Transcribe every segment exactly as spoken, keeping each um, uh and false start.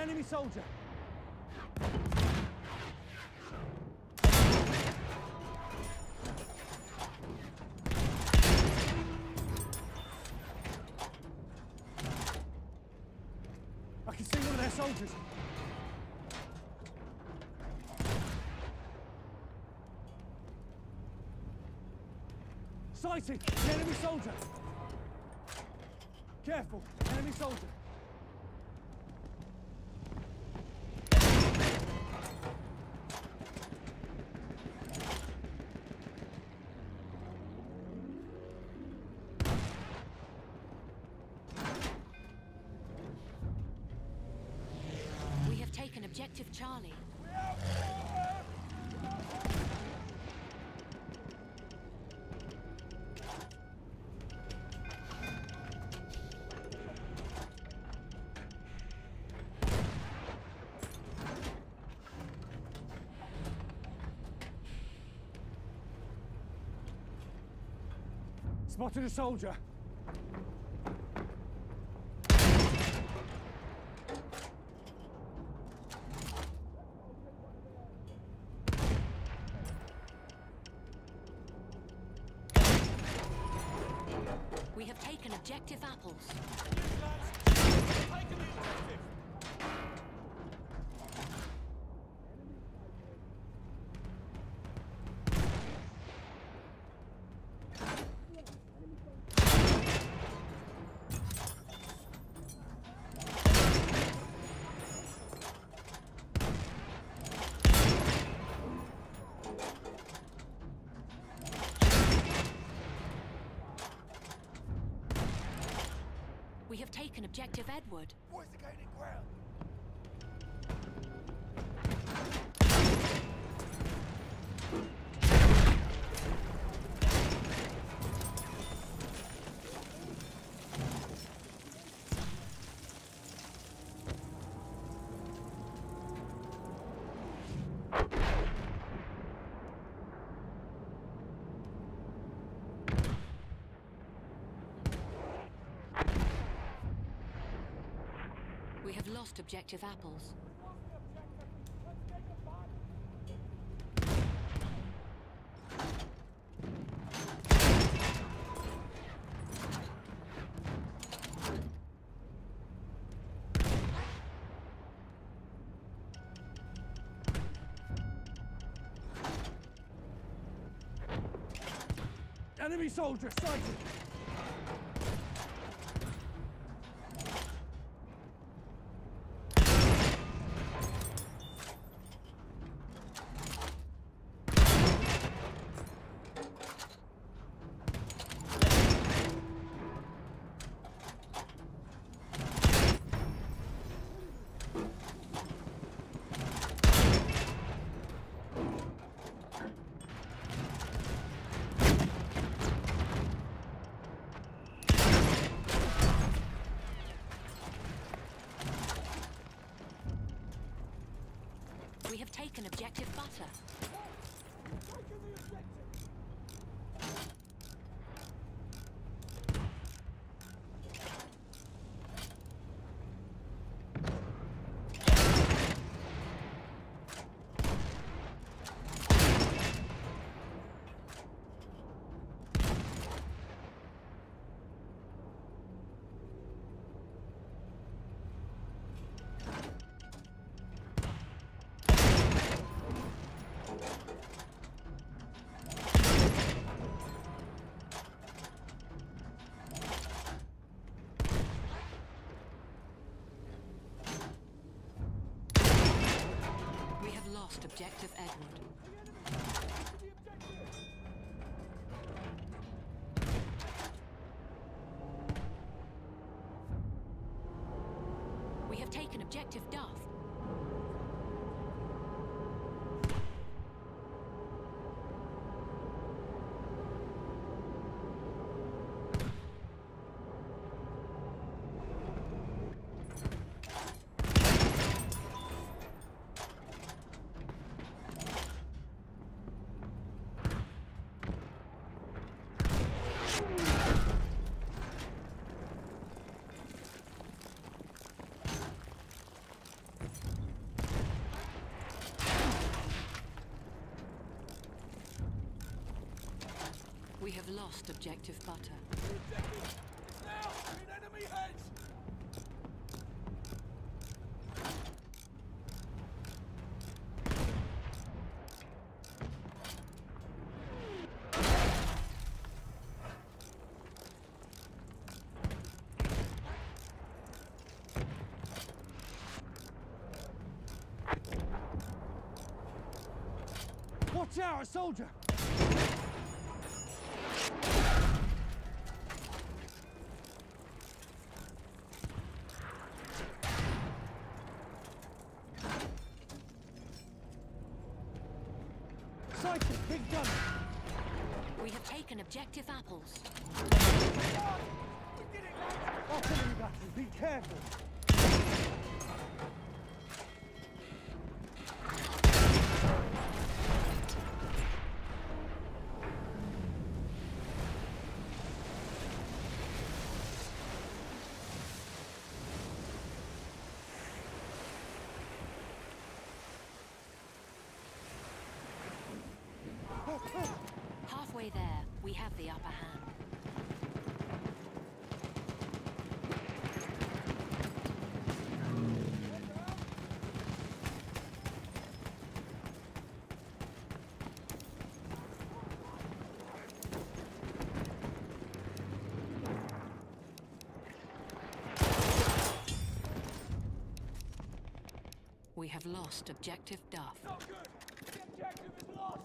enemy soldier! I can see one of their soldiers. Sighted! The enemy soldier! Careful! Enemy soldier! We have taken objective Charlie. Spotted a soldier. We have taken objective apples. Taken the objective. We have taken objective Edward. Boys are gaining ground. We have lost objective apples. Enemy soldier sighted! We have taken objective butter. We have lost objective Edward. We have taken objective Duff. We have lost objective butter. Now! In enemy heads! Watch out, a soldier! Sighted, big gun! We have taken objective apples. Artillery battery, be careful! Halfway there, we have the upper hand. We have lost objective Duff. Not good! The objective is lost!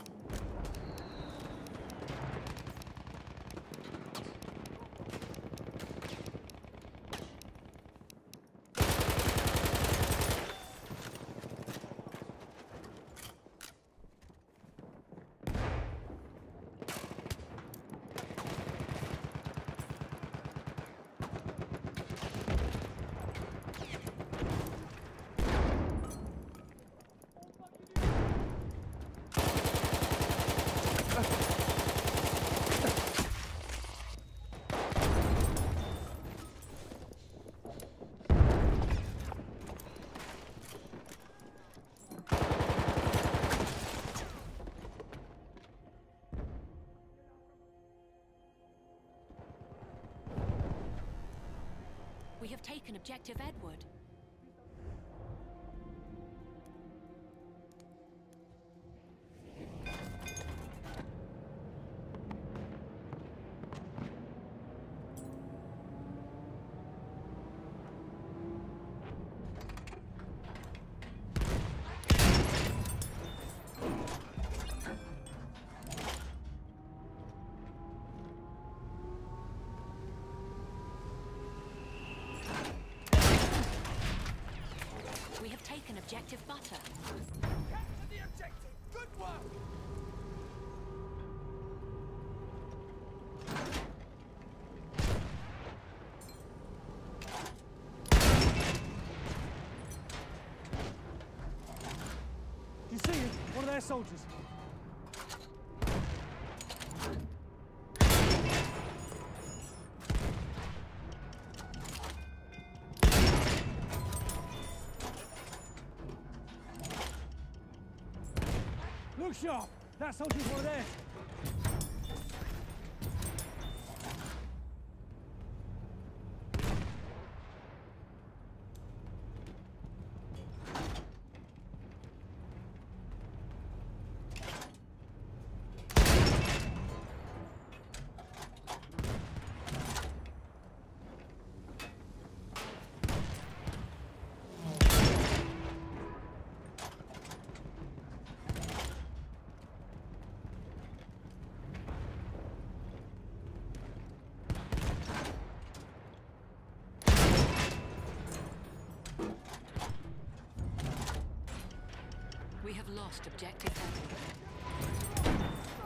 We have taken objective Edward. We have taken objective butter. Capture the objective! Good work! You see him? One of their soldiers. Look sharp! That soldier's one of theirs. We have lost objective Edward.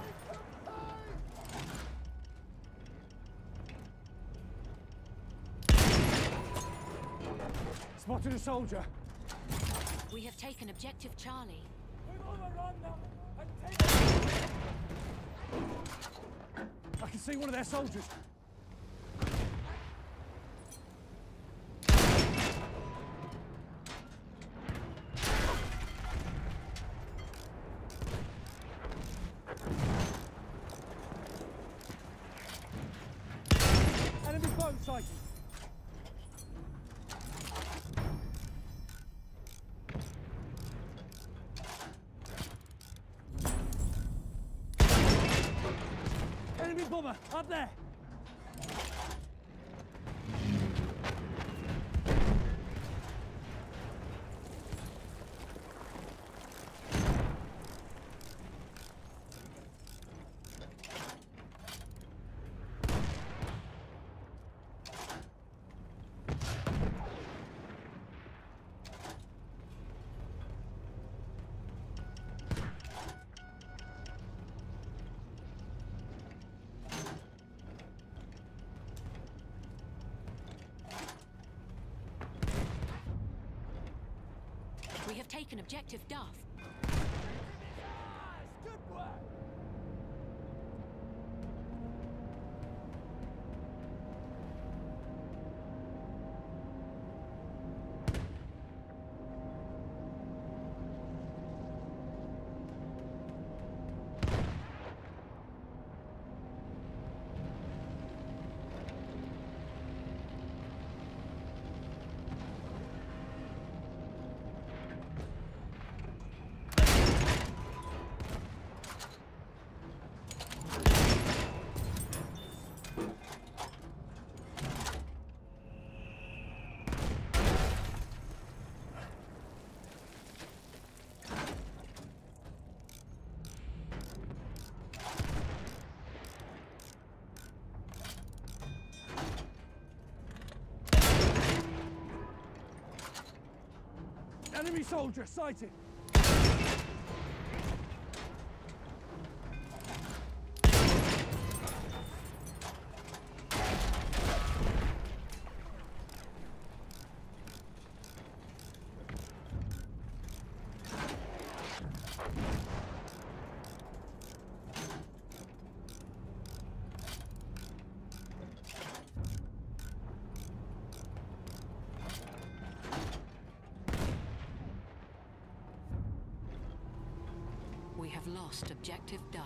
Spotted a soldier. We have taken objective Charlie. We're on a run now. And take I can see one of their soldiers. Bomber, up there! We have taken objective Duff. Good work! Enemy soldier sighted! We have lost objective Duff.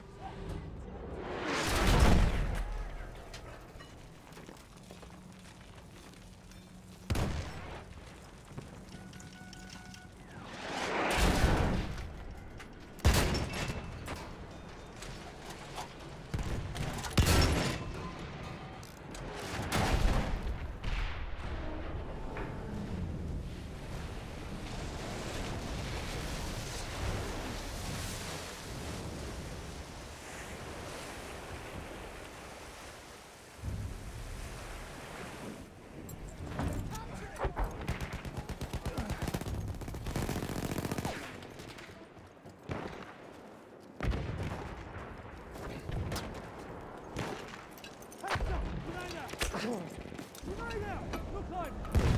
Grenade out! Look like...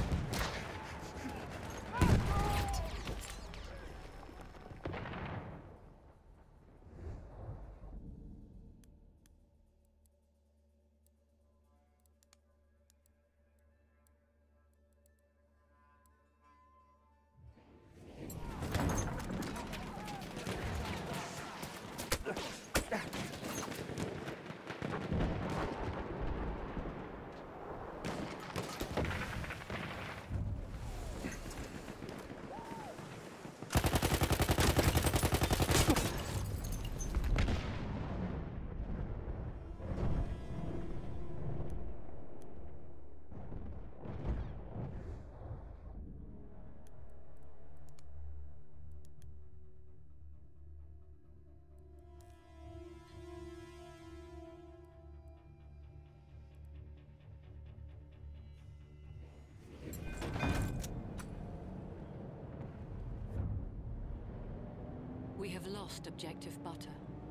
We have lost objective Butter.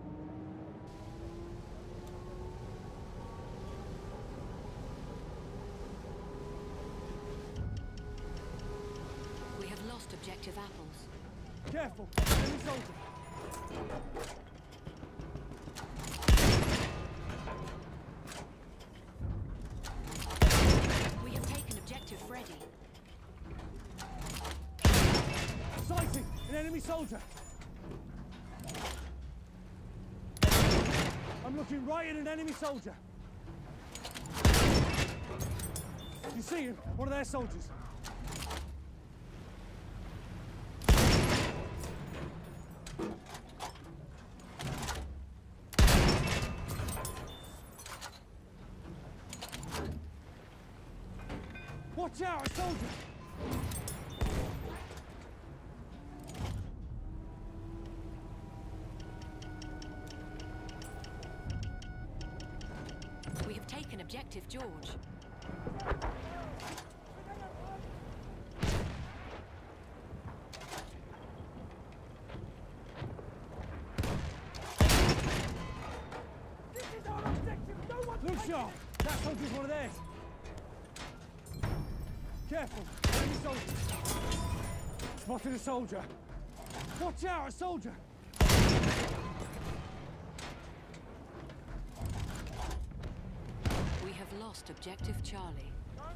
We have lost objective Apples. Careful! Enemy soldier! We have taken objective Freddy. Sighting! An enemy soldier! I'm looking right at an enemy soldier. You see him? One of their soldiers. Watch out, a soldier! We have taken objective George. Look sharp! That soldier's one of theirs! Careful! Enemy soldier! Spotted a soldier! Watch out, a soldier! We have lost objective Charlie.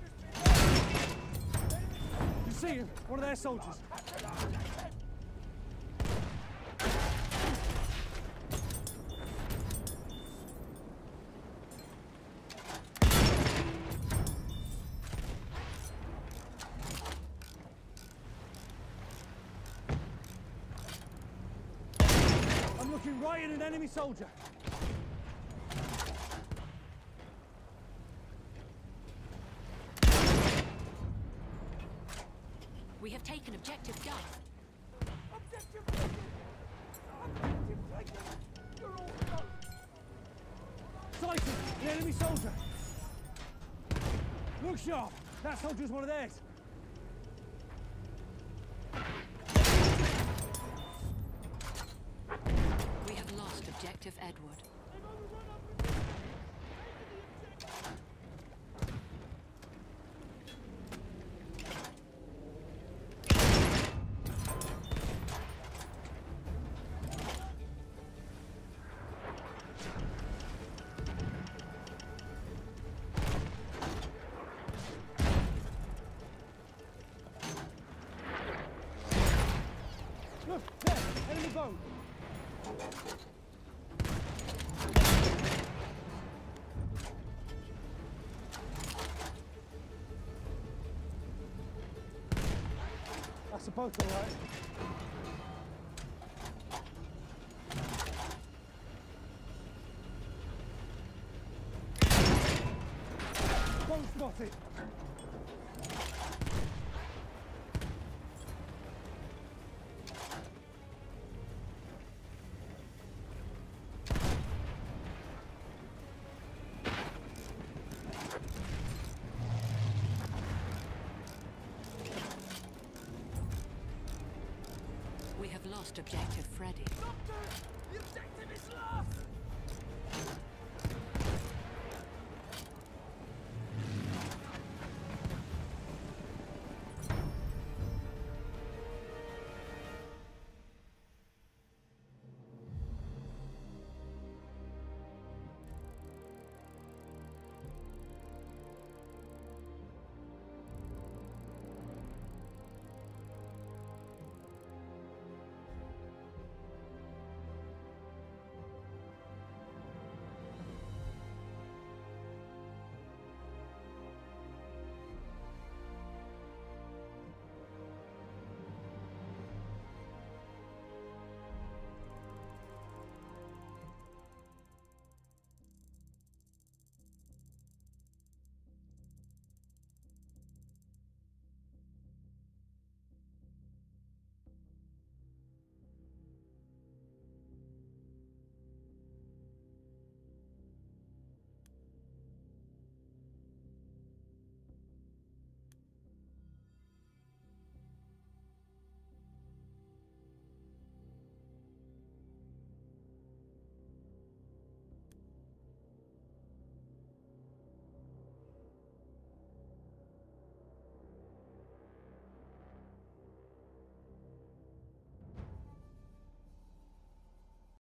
You see him? One of their soldiers! I'm looking right at an enemy soldier. We have taken objective Duff. Objective taken! Objective taken! You're all done! Sighted! An enemy soldier! Look sharp! That soldier's one of theirs! We have lost objective Edward. Look! There! Enemy boat! That's a boat, all right. Boat spotted! We have lost objective Freddy. Doctor! The objective is lost!